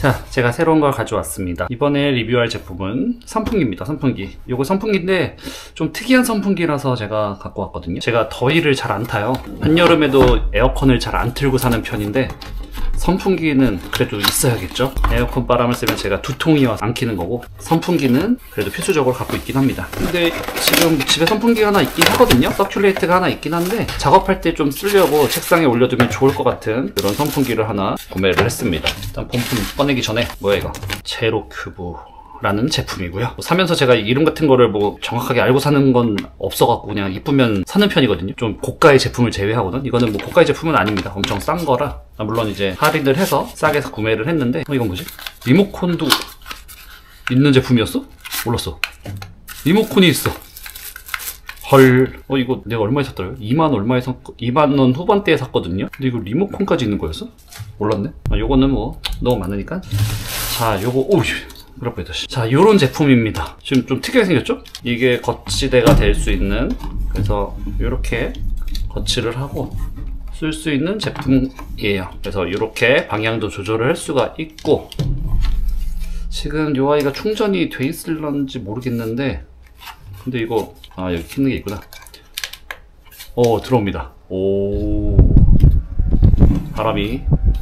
자, 제가 새로운 걸 가져왔습니다. 이번에 리뷰할 제품은 선풍기입니다. 선풍기. 요거 선풍기인데 좀 특이한 선풍기라서 제가 갖고 왔거든요. 제가 더위를 잘 안 타요. 한여름에도 에어컨을 잘 안 틀고 사는 편인데 선풍기는 그래도 있어야겠죠. 에어컨 바람을 쐬면 제가 두통이 와서 안 키는 거고, 선풍기는 그래도 필수적으로 갖고 있긴 합니다. 근데 지금 집에 선풍기가 하나 있긴 하거든요. 서큘레이트가 하나 있긴 한데 작업할 때 좀 쓰려고 책상에 올려두면 좋을 것 같은 그런 선풍기를 하나 구매를 했습니다. 일단 본품 꺼내기 전에, 뭐야 이거, 제로큐브 라는 제품이고요. 사면서 제가 이름 같은 거를 뭐 정확하게 알고 사는 건 없어갖고 그냥 이쁘면 사는 편이거든요. 좀 고가의 제품을 제외하고는. 이거는 뭐 고가의 제품은 아닙니다. 엄청 싼 거라. 물론 이제 할인을 해서 싸게 구매를 했는데, 이건 뭐지? 리모컨도 있는 제품이었어? 몰랐어. 리모컨이 있어. 헐. 이거 내가 얼마에 샀더라고요? 2만 얼마에 2만원 후반대에 샀거든요. 근데 이거 리모컨까지 있는 거였어? 몰랐네. 요거는 뭐 너무 많으니까. 자, 요거, 오우, 그럴 뻔했다. 자, 요런 제품입니다. 지금 좀 특이하게 생겼죠? 이게 거치대가 될 수 있는, 그래서 요렇게 거치를 하고 쓸 수 있는 제품이에요. 그래서 요렇게 방향도 조절을 할 수가 있고, 지금 요 아이가 충전이 돼 있을런지 모르겠는데, 근데 이거, 여기 켜는 게 있구나. 들어옵니다. 오, 바람이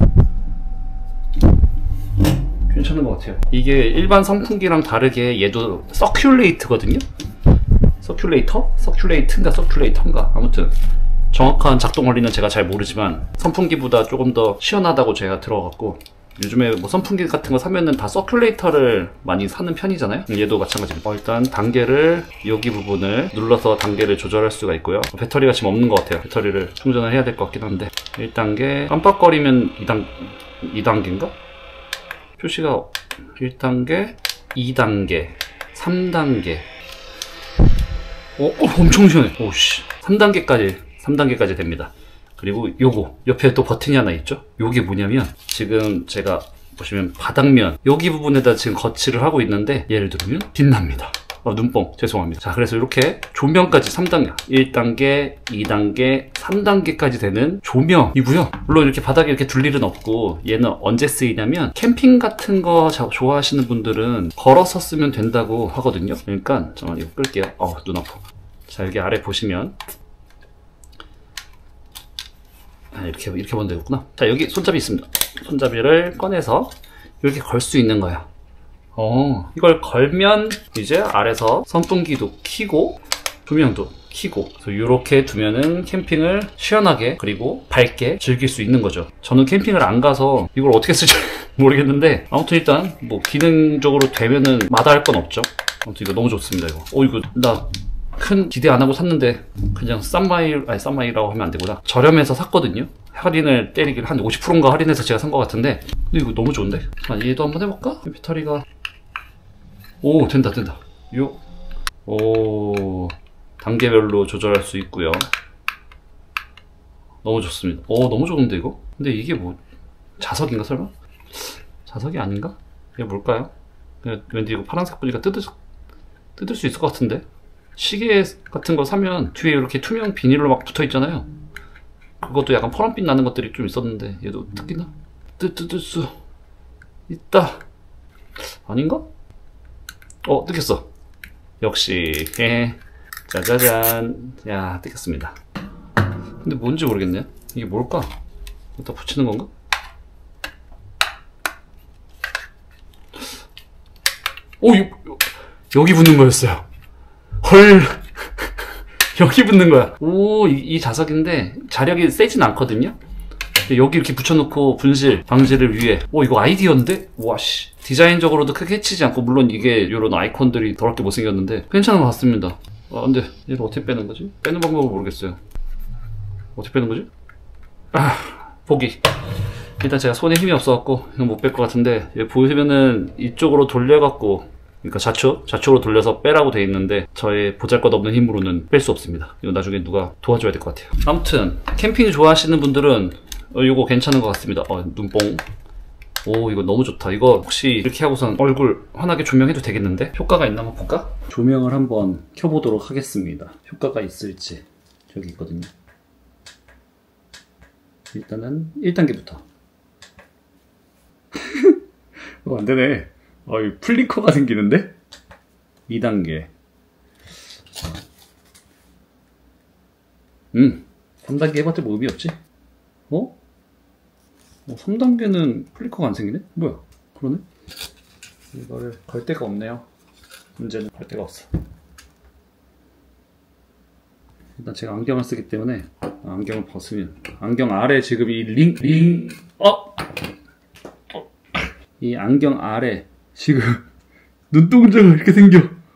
괜찮은 것 같아요. 이게 일반 선풍기랑 다르게 얘도 서큘레이트거든요. 서큘레이터인가? 아무튼 정확한 작동 원리는 제가 잘 모르지만 선풍기보다 조금 더 시원하다고 제가 들어갔고, 요즘에 뭐 선풍기 같은 거 사면은 다 서큘레이터를 많이 사는 편이잖아요. 얘도 마찬가지입니다. 일단 단계를, 여기 부분을 눌러서 단계를 조절할 수가 있고요. 배터리가 지금 없는 것 같아요. 배터리를 충전을 해야 될 것 같긴 한데, 1단계 깜빡거리면 2단계인가? 표시가 1단계, 2단계, 3단계. 엄청 시원해. 오씨. 3단계까지 됩니다. 그리고 요거 옆에 또 버튼이 하나 있죠? 요게 뭐냐면, 지금 제가 보시면 바닥면 여기 부분에다 지금 거치를 하고 있는데, 예를 들면 빛납니다. 눈뽕, 죄송합니다. 자, 그래서 이렇게 조명까지 3단계, 1단계, 2단계, 3단계까지 되는 조명이고요. 물론 이렇게 바닥에 이렇게 둘 일은 없고, 얘는 언제 쓰이냐면 캠핑 같은 거 좋아하시는 분들은 걸어서 쓰면 된다고 하거든요. 그러니까 잠깐만, 이거 끌게요. 눈 아파. 자, 여기 아래 보시면 이렇게 보면 되겠구나. 자, 여기 손잡이 있습니다. 손잡이를 꺼내서 이렇게 걸 수 있는 거야. 이걸 걸면 이제 아래서 선풍기도 켜고 조명도 켜고, 그래서 이렇게 두면은 캠핑을 시원하게 그리고 밝게 즐길 수 있는 거죠. 저는 캠핑을 안 가서 이걸 어떻게 쓸지 모르겠는데, 아무튼 일단 뭐 기능적으로 되면은 마다할 건 없죠. 아무튼 이거 너무 좋습니다. 이거 나 큰 기대 안 하고 샀는데 그냥 싼마이라고 하면 안 되구나. 저렴해서 샀거든요. 할인을 때리길 한 50%인가 할인해서 제가 산 것 같은데, 근데 이거 너무 좋은데? 얘도 한번 해볼까? 배터리가, 된다. 단계별로 조절할 수 있고요. 너무 좋습니다. 너무 좋은데 이거? 근데 이게 뭐 자석인가 설마? 자석이 아닌가? 이게 뭘까요? 왠지 이거 파란색 보니까 뜯을 수 있을 것 같은데? 시계 같은 거 사면 뒤에 이렇게 투명 비닐로 막 붙어 있잖아요. 그것도 약간 파란빛 나는 것들이 좀 있었는데, 얘도 뜯기나? 뜯을 수 있다. 아닌가? 뜯겼어. 역시. 짜자잔. 야, 뜯겼습니다. 근데 뭔지 모르겠네. 이게 뭘까? 여기다 붙이는 건가? 여기 붙는 거였어요. 헐. 여기 붙는 거야. 이 자석인데 자력이 세진 않거든요. 여기 이렇게 붙여놓고 분실 방지를 위해. 이거 아이디어인데? 와씨. 디자인적으로도 크게 해치지 않고, 물론 이게 이런 아이콘들이 더럽게 못생겼는데 괜찮은 것 같습니다. 근데 얘를 어떻게 빼는 거지? 빼는 방법을 모르겠어요. 어떻게 빼는 거지? 포기. 일단 제가 손에 힘이 없어갖고 이건 못 뺄 것 같은데, 여기 보시면은 이쪽으로 돌려갖고, 그러니까 좌측으로 돌려서 빼라고 돼 있는데, 저의 보잘것없는 힘으로는 뺄 수 없습니다. 이거 나중에 누가 도와줘야 될 것 같아요. 아무튼 캠핑 좋아하시는 분들은 이거 괜찮은 것 같습니다. 눈뽕. 이거 너무 좋다. 이거 혹시 이렇게 하고선 얼굴 환하게 조명해도 되겠는데? 효과가 있나 한번 볼까? 조명을 한번 켜보도록 하겠습니다. 효과가 있을지. 저기 있거든요. 일단은 1단계부터 안되네. 플리커가 생기는데? 2단계 3단계 해봤자 뭐 의미 없지? 3단계는 플리커가 안 생기네? 뭐야? 그러네? 이거를 걸 데가 없네요. 문제는 걸 데가 없어. 일단 제가 안경을 쓰기 때문에 안경을 벗으면 안경 아래 지금 이 안경 아래 지금 눈동자가 이렇게 생겨.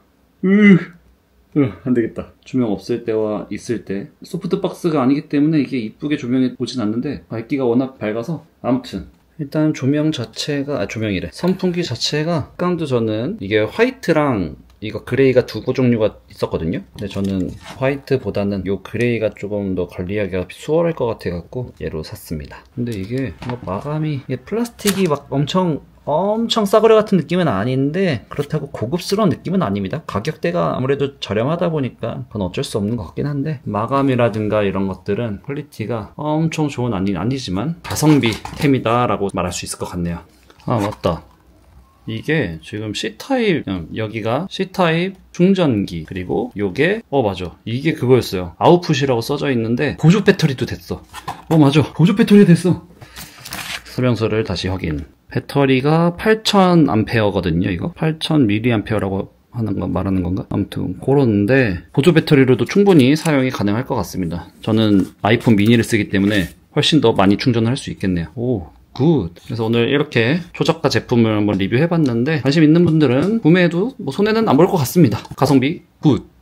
안 되겠다. 조명 없을 때와 있을 때 소프트박스가 아니기 때문에 이게 이쁘게 조명이 오진 않는데 밝기가 워낙 밝아서 아무튼 일단 조명 자체가 조명이래. 선풍기 자체가 약간도 저는 이게 화이트랑 이거 그레이가 두 종류가 있었거든요. 근데 저는 화이트보다는 요 그레이가 조금 더 관리하기가 수월할 것 같아 갖고 얘로 샀습니다. 근데 이게 마감이 이게 플라스틱이 막 엄청 싸구려 같은 느낌은 아닌데 그렇다고 고급스러운 느낌은 아닙니다. 가격대가 아무래도 저렴하다 보니까 그건 어쩔 수 없는 것 같긴 한데 마감이라든가 이런 것들은 퀄리티가 엄청 좋은 아니지만 가성비 템이다 라고 말할 수 있을 것 같네요. 아 맞다. 이게 지금 C타입, 여기가 C타입 충전기, 그리고 요게 맞아, 이게 그거였어요. 아웃풋이라고 써져 있는데 보조 배터리도 됐어. 맞아, 보조 배터리 됐어. 설명서를 다시 확인. 배터리가 8000A거든요. 이거 8000mAh라고 말하는 건가? 아무튼 그런데 보조 배터리로도 충분히 사용이 가능할 것 같습니다. 저는 아이폰 미니를 쓰기 때문에 훨씬 더 많이 충전을 할 수 있겠네요. 오, 굿. 그래서 오늘 이렇게 초저가 제품을 한번 리뷰해봤는데 관심 있는 분들은 구매해도 손해는 안 볼 것 같습니다. 가성비 굿.